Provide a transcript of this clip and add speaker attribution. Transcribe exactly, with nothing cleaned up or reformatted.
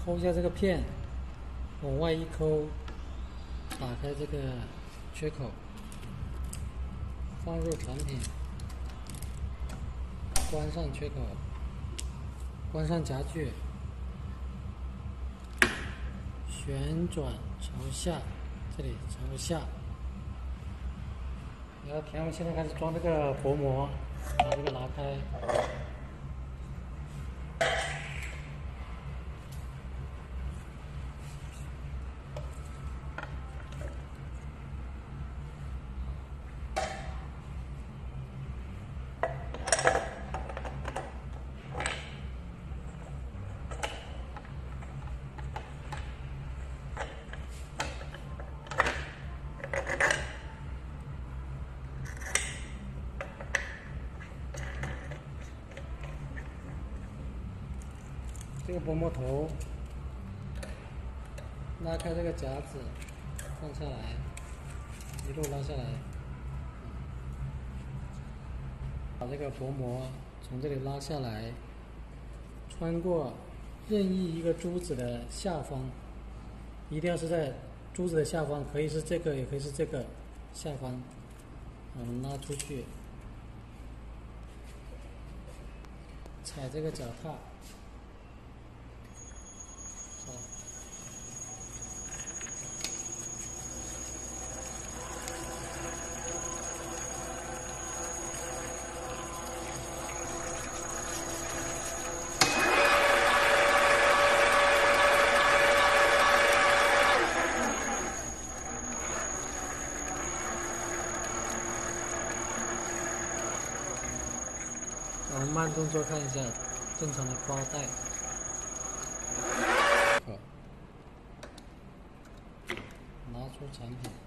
Speaker 1: 抠一下这个片，往外一抠，打开这个缺口，放入产品，关上缺口，关上夹具，旋转朝下，这里朝下。然后田我们现在开始装这个薄膜，把这个拿开。这个薄膜头，拉开这个夹子，放下来，一路拉下来，把这个薄膜从这里拉下来，穿过任意一个珠子的下方，一定要是在珠子的下方，可以是这个，也可以是这个下方，我们拉出去，踩这个脚踏。我们慢动作看一下，正常的包带，拿出产品。